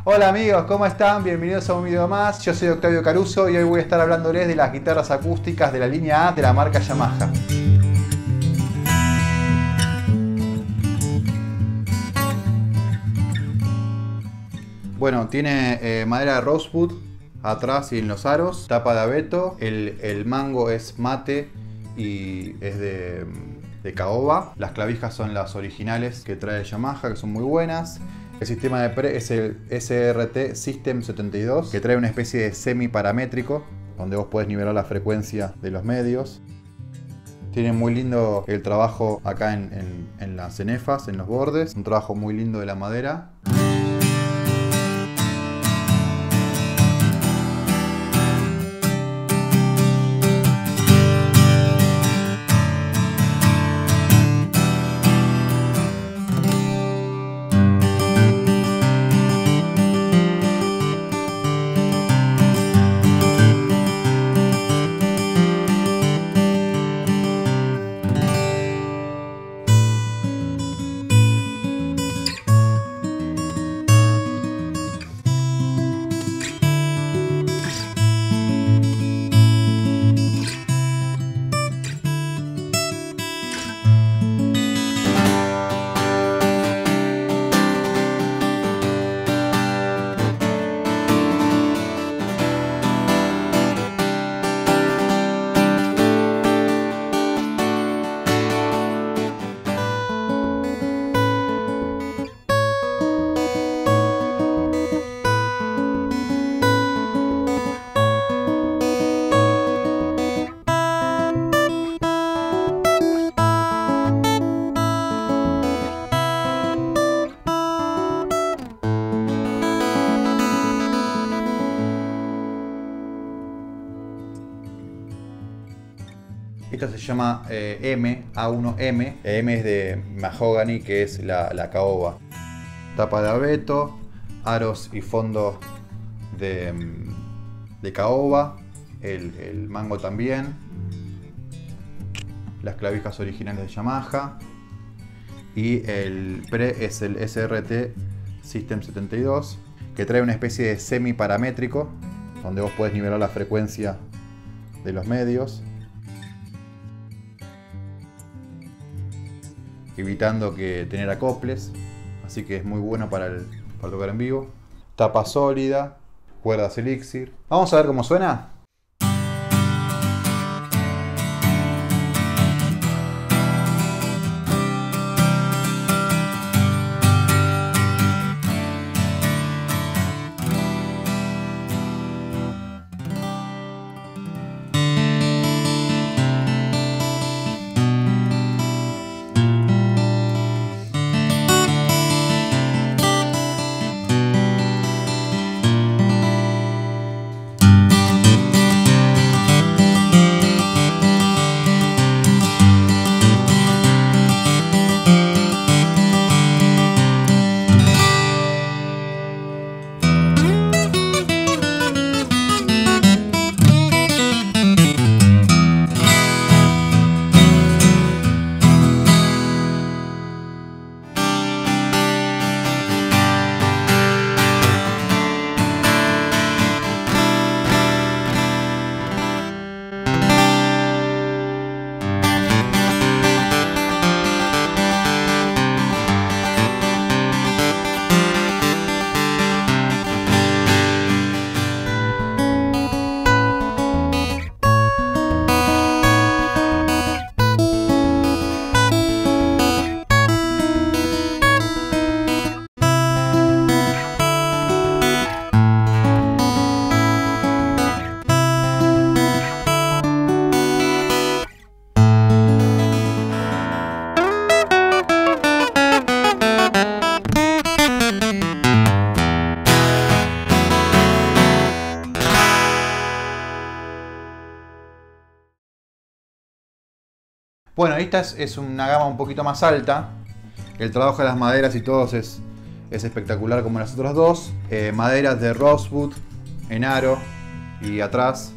Hola amigos, ¿cómo están? Bienvenidos a un video más. Yo soy Octavio Caruso y hoy voy a estar hablándoles de las guitarras acústicas de la línea A de la marca Yamaha. Bueno, tiene madera de rosewood atrás y en los aros, tapa de abeto, el mango es mate y es de caoba. Las clavijas son las originales que trae Yamaha, que son muy buenas. El sistema de pre es el SRT System 72, que trae una especie de semi-paramétrico, donde vos podés nivelar la frecuencia de los medios. Tiene muy lindo el trabajo acá en las cenefas, en los bordes. Un trabajo muy lindo de la madera. Esta se llama A1M. M es de mahogany, que es la caoba. Tapa de abeto, aros y fondo de caoba, el mango también. Las clavijas originales de Yamaha. Y el pre es el SRT System 72, que trae una especie de semi-paramétrico, donde vos podés nivelar la frecuencia de los medios, evitando que tener acoples, así que es muy bueno para tocar en vivo. Tapa sólida, cuerdas Elixir. Vamos a ver cómo suena. Bueno, esta es una gama un poquito más alta. El trabajo de las maderas y todo es espectacular como las otras dos. Maderas de rosewood en aro y atrás.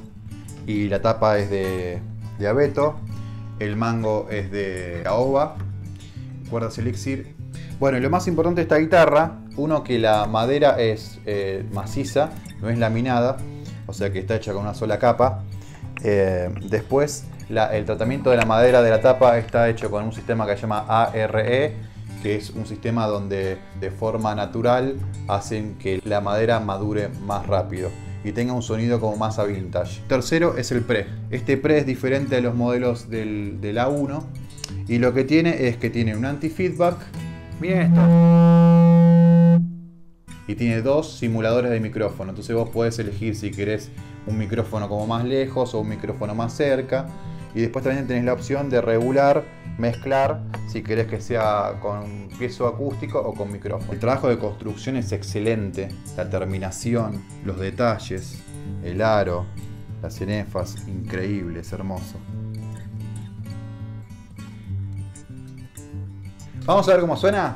Y la tapa es de abeto. El mango es de caoba. Cuerdas Elixir. Bueno, y lo más importante de esta guitarra Uno, que la madera es maciza, no es laminada, o sea que está hecha con una sola capa. Después, el tratamiento de la madera de la tapa está hecho con un sistema que se llama ARE, que es un sistema donde de forma natural hacen que la madera madure más rápido y tenga un sonido como más a vintage. Tercero es el pre. Este pre es diferente a los modelos del A1 y lo que tiene es que tiene un anti-feedback. Miren esto. Y tiene dos simuladores de micrófono. Entonces vos podés elegir si querés un micrófono como más lejos o un micrófono más cerca. Y después también tenés la opción de regular, mezclar, si querés que sea con piezo acústico o con micrófono. El trabajo de construcción es excelente. La terminación, los detalles, el aro, las cenefas, increíble, es hermoso. Vamos a ver cómo suena.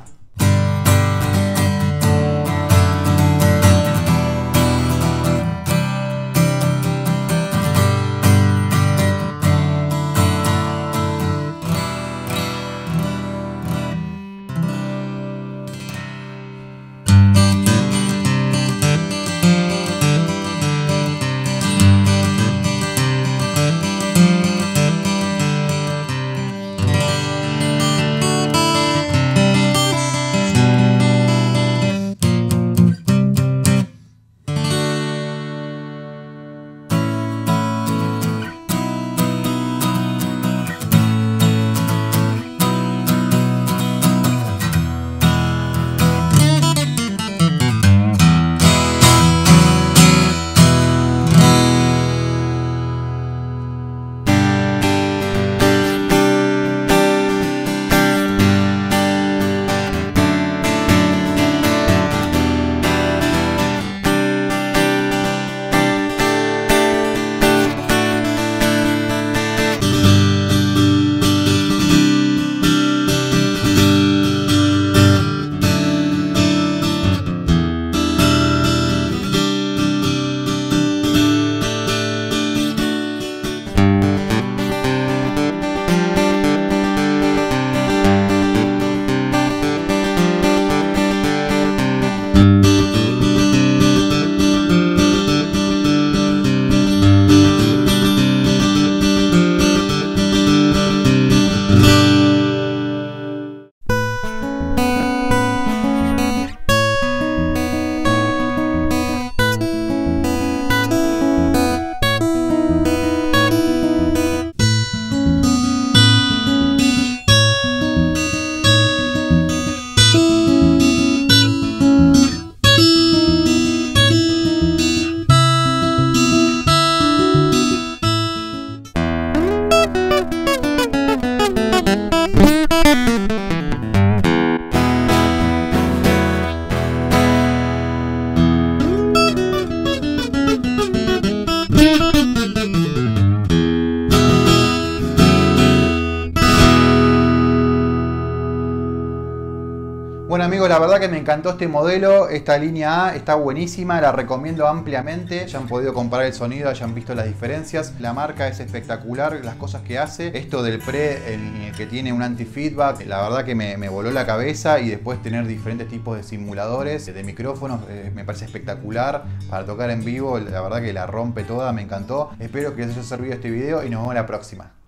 Bueno amigos, la verdad que me encantó este modelo, esta línea A está buenísima, la recomiendo ampliamente. Ya han podido comparar el sonido, hayan visto las diferencias. La marca es espectacular, las cosas que hace. Esto del pre, el que tiene un anti-feedback, la verdad que me voló la cabeza. Y después tener diferentes tipos de simuladores, de micrófonos, me parece espectacular para tocar en vivo. La verdad que la rompe toda, me encantó. Espero que les haya servido este video y nos vemos la próxima.